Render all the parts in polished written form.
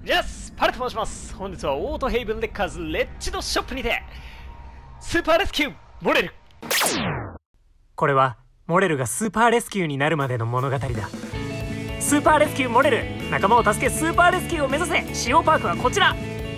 イエスパレと申します。本日はオートヘイブンレッカーズレッジドショップにてスーパーレスキューモレル。 これはモレルがスーパーレスキューになるまでの物語だ。スーパーレスキューモレル、仲間を助けスーパーレスキューを目指せ。使用パークはこちら。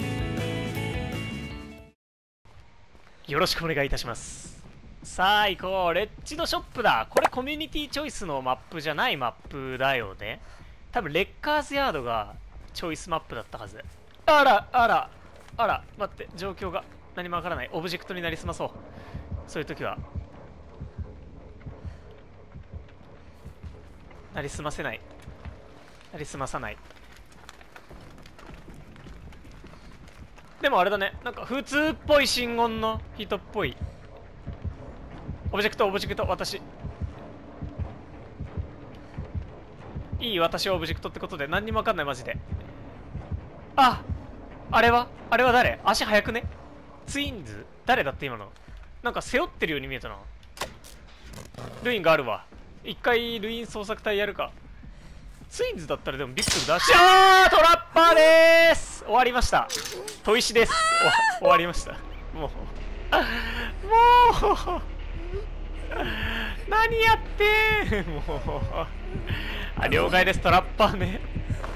よろしくお願いいたします。さあ行こう。レッジドショップだ。これコミュニティチョイスのマップじゃないマップだよね。多分レッカーズヤードがチョイスマップだったはず。あらあらあら、待って、状況が何もわからない。オブジェクトになりすまそう。そういう時はなりすませない、なりすまさない。でもあれだね、なんか普通っぽい信言の人っぽい。オブジェクト、オブジェクト、私いい、私はオブジェクトってことで何にもわかんないマジで。あ、あれは誰？足速くね？ツインズ？誰だって今の。なんか背負ってるように見えたな。ルインがあるわ。一回ルイン捜索隊やるか。ツインズだったらでもビッグだし、あートラッパーでーす。終わりました。砥石です。終わりました。もう何やってーもうあ、了解です。トラッパーね。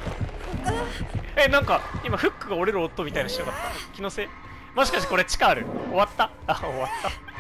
なんか今フックが折れる音みたいなしてなかった？気のせい？もしかしてこれ地下ある？終わった？あ、終わ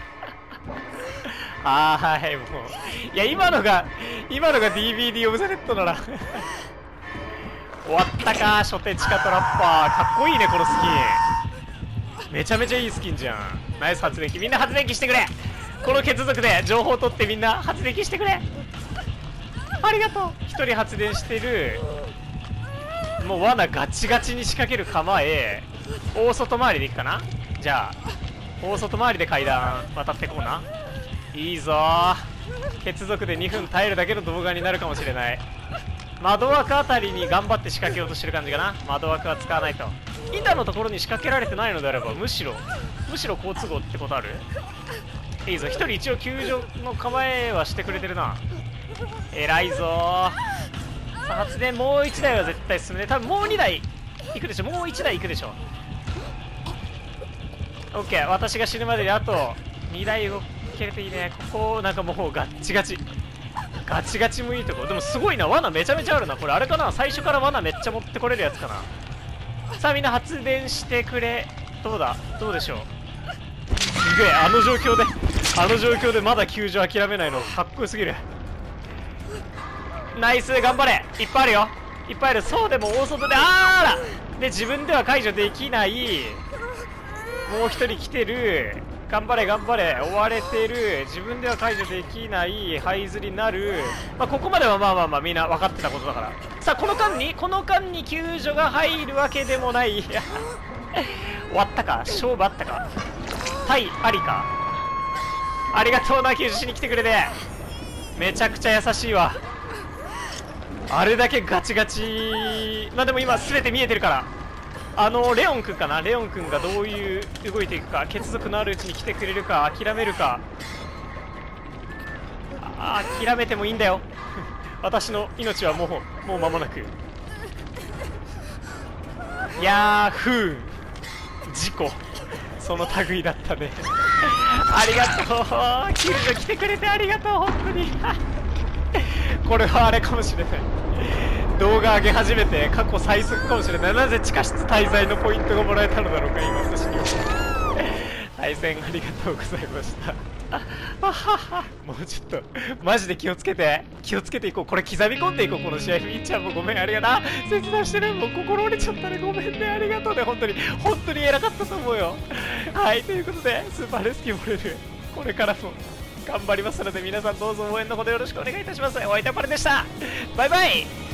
ったはい、もういや今のが DVD オブザレットなら終わったか。初手地下トラッパーかっこいいね。このスキンめちゃめちゃいいスキンじゃん。ナイス発電機。みんな発電機してくれ。この血族で情報を取ってみんな発電機してくれ。ありがとう。一人発電してる。もう罠ガチガチに仕掛ける構え。大外回りでいくかな。じゃあ大外回りで階段渡ってこうな。いいぞー。血族で2分耐えるだけの動画になるかもしれない。窓枠あたりに頑張って仕掛けようとしてる感じかな。窓枠は使わないと。板のところに仕掛けられてないのであればむしろ好都合ってことある。いいぞ。1人一応救助の構えはしてくれてるな。偉いぞー。さあ発電もう1台は絶対進むね。多分もう2台行くでしょ。もう1台行くでしょ。 OK。 私が死ぬまでにあと2台動けるといいね。ここなんかもうガッチガチもいいとこ。でもすごいな、罠めちゃめちゃあるな。これあれかな、最初から罠めっちゃ持ってこれるやつかな。さあみんな発電してくれ。どうでしょう。すげえ、あの状況でまだ救助諦めないのかっこよすぎる。ナイス、頑張れ。いっぱいあるよ、いっぱいある。そうでも大外でらで自分では解除できない。もう一人来てる。頑張れ頑張れ。追われてる。自分では解除できない。這いずりになる。まあここまではまあみんな分かってたことだから。さあこの間に救助が入るわけでもない。終わったか、勝負あったか。対ありか。ありがとうな、救助しに来てくれて。めちゃくちゃ優しいわ。あれだけガチガチ。まあでも今全て見えてるから。レオンくんかな。レオンくんがどういう動いていくか。血族のあるうちに来てくれるか諦めるか。諦めてもいいんだよ私の命はもう間もなく。いやー不運、事故、その類だったねありがとう。救助来てくれてありがとう本当にこれはあれかもしれない。動画上げ始めて過去最速かもしれない。なぜ地下室滞在のポイントがもらえたのだろうか今私に対戦ありがとうございましたもうちょっとマジで気をつけていこう。これ刻み込んでいこうこの試合。みーちゃんもごめん、ありがとう。切断してね、もう心折れちゃったね、ごめんね、ありがとうね。本当に偉かったと思うよ。はい、ということでスーパーレスキューモレルこれからも頑張りますので皆さんどうぞ応援のほどよろしくお願いいたします。お相手はパレでした。バイバイ。